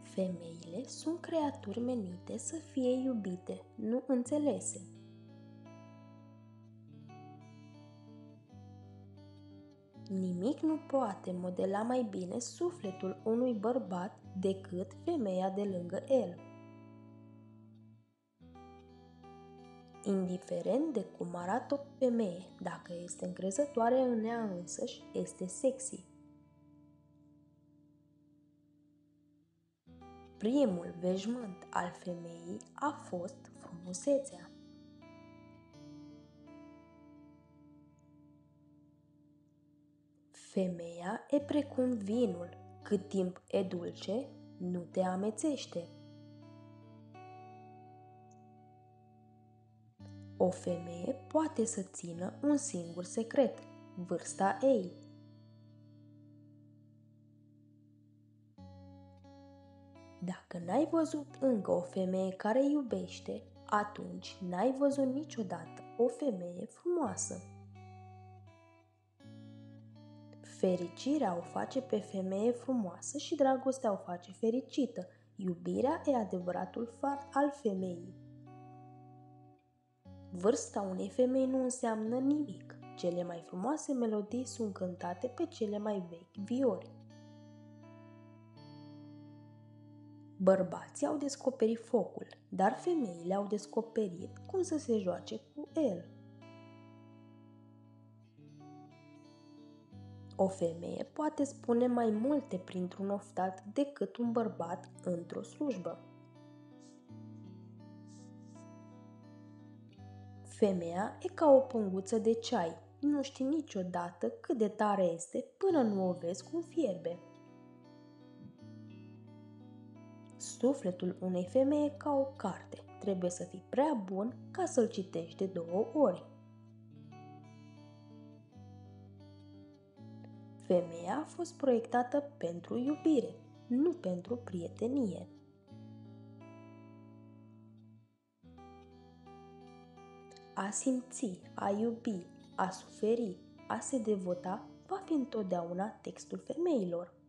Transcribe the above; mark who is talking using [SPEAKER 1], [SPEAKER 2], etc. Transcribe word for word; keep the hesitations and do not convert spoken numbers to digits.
[SPEAKER 1] Femeile sunt creaturi menite să fie iubite, nu înțelese. Nimic nu poate modela mai bine sufletul unui bărbat decât femeia de lângă el. Indiferent de cum arată o femeie, dacă este încrezătoare în ea însăși, este sexy. Primul veșmânt al femeii a fost frumusețea. Femeia e precum vinul, cât timp e dulce, nu te amețește. O femeie poate să țină un singur secret, vârsta ei. Dacă n-ai văzut încă o femeie care iubește, atunci n-ai văzut niciodată o femeie frumoasă. Fericirea o face pe femeie frumoasă și dragostea o face fericită. Iubirea e adevăratul far al femeii. Vârsta unei femei nu înseamnă nimic. Cele mai frumoase melodii sunt cântate pe cele mai vechi viori. Bărbații au descoperit focul, dar femeile au descoperit cum să se joace cu el. O femeie poate spune mai multe printr-un oftat decât un bărbat într-o slujbă. Femeia e ca o punguță de ceai, nu știi niciodată cât de tare este până nu o vezi cum fierbe. Sufletul unei femei e ca o carte, trebuie să fii prea bun ca să-l citești de două ori. Femeia a fost proiectată pentru iubire, nu pentru prietenie. A simți, a iubi, a suferi, a se devota va fi întotdeauna textul femeilor.